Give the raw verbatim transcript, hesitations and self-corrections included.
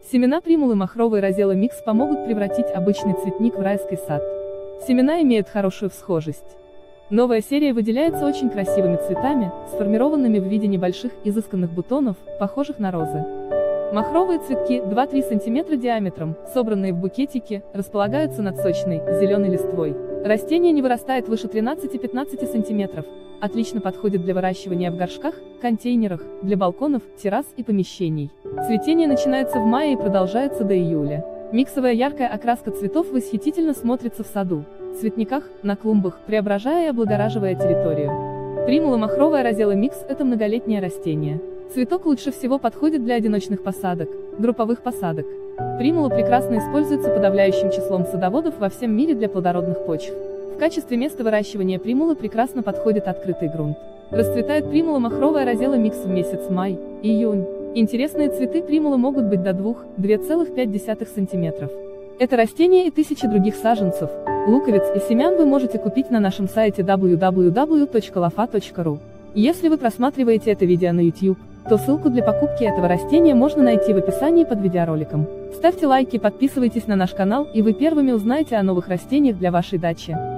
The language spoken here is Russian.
Семена примулы махровой розела микс помогут превратить обычный цветник в райский сад. Семена имеют хорошую всхожесть. Новая серия выделяется очень красивыми цветами, сформированными в виде небольших изысканных бутонов, похожих на розы. Махровые цветки, два-три сантиметра диаметром, собранные в букетике, располагаются над сочной, зеленой листвой. Растение не вырастает выше тринадцати-пятнадцати сантиметров, отлично подходит для выращивания в горшках, контейнерах, для балконов, террас и помещений. Цветение начинается в мае и продолжается до июля. Миксовая яркая окраска цветов восхитительно смотрится в саду, цветниках, на клумбах, преображая и облагораживая территорию. Примула махровая розела микс – это многолетнее растение. Цветок лучше всего подходит для одиночных посадок, групповых посадок. Примула прекрасно используется подавляющим числом садоводов во всем мире для плодородных почв. В качестве места выращивания примулы прекрасно подходит открытый грунт. Расцветает примула махровая розела микс в месяц май, июнь. Интересные цветы примулы могут быть до двух-двух целых пяти десятых сантиметров. Это растение и тысячи других саженцев, луковиц и семян вы можете купить на нашем сайте дабл ю дабл ю дабл ю точка лофа точка ру. Если вы просматриваете это видео на YouTube, то ссылку для покупки этого растения можно найти в описании под видеороликом. Ставьте лайки, подписывайтесь на наш канал, и вы первыми узнаете о новых растениях для вашей дачи.